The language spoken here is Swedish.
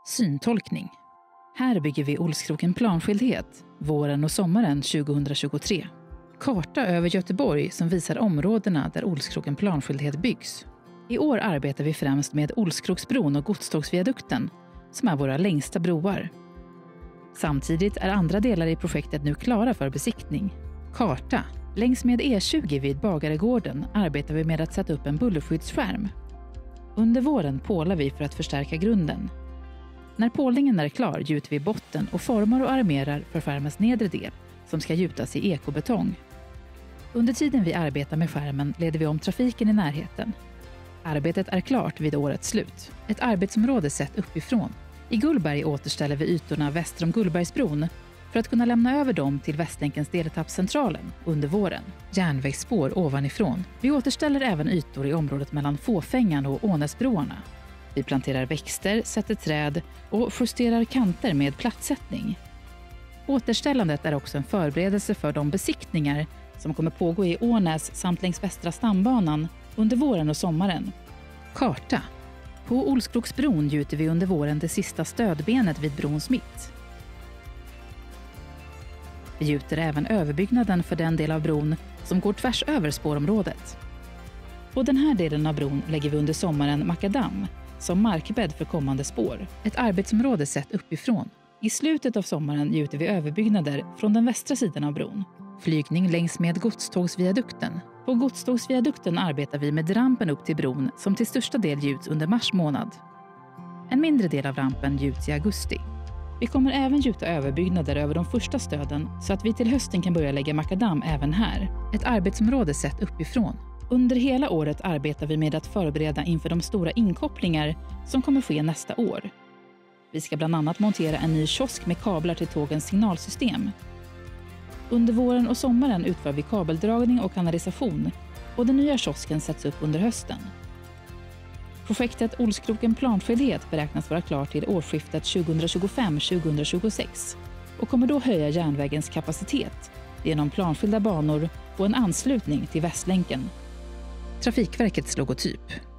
Syntolkning. Här bygger vi Olskroken planskildhet, våren och sommaren 2023. Karta över Göteborg som visar områdena där Olskroken planskildhet byggs. I år arbetar vi främst med Olskroksbron och Godstågsviadukten, som är våra längsta broar. Samtidigt är andra delar i projektet nu klara för besiktning. Karta. Längs med E20 vid Bagaregården arbetar vi med att sätta upp en bullerskyddsskärm. Under våren pålar vi för att förstärka grunden. När pålningen är klar gjuter vi botten och formar och armerar för skärmens nedre del, som ska gjutas i ekobetong. Under tiden vi arbetar med skärmen leder vi om trafiken i närheten. Arbetet är klart vid årets slut. Ett arbetsområde sett uppifrån. I Gullberg återställer vi ytorna väster om Gullbergsbron för att kunna lämna över dem till Västlänkens deletappscentralen under våren. Järnvägsspår ovanifrån. Vi återställer även ytor i området mellan Fåfängan och Ånäsbroarna. Vi planterar växter, sätter träd och justerar kanter med plattsättning. Återställandet är också en förberedelse för de besiktningar som kommer pågå i Ånäs samt längs Västra stambanan under våren och sommaren. Karta. På Olskroksbron gjuter vi under våren det sista stödbenet vid brons mitt. Vi gjuter även överbyggnaden för den del av bron som går tvärs över spårområdet. På den här delen av bron lägger vi under sommaren makadam som markbädd för kommande spår. Ett arbetsområde sett uppifrån. I slutet av sommaren gjuter vi överbyggnader från den västra sidan av bron. Flygning längs med Godstågsviadukten. På Godstågsviadukten arbetar vi med rampen upp till bron som till största del gjuts under mars månad. En mindre del av rampen gjuts i augusti. Vi kommer även gjuta överbyggnader över de första stöden så att vi till hösten kan börja lägga makadam även här. Ett arbetsområde sett uppifrån. Under hela året arbetar vi med att förbereda inför de stora inkopplingar som kommer ske nästa år. Vi ska bland annat montera en ny kiosk med kablar till tågens signalsystem. Under våren och sommaren utför vi kabeldragning och kanalisation och den nya kiosken sätts upp under hösten. Projektet Olskroken planskildhet beräknas vara klart till årsskiftet 2025-2026 och kommer då höja järnvägens kapacitet genom planskilda banor och en anslutning till Västlänken. Trafikverkets logotyp.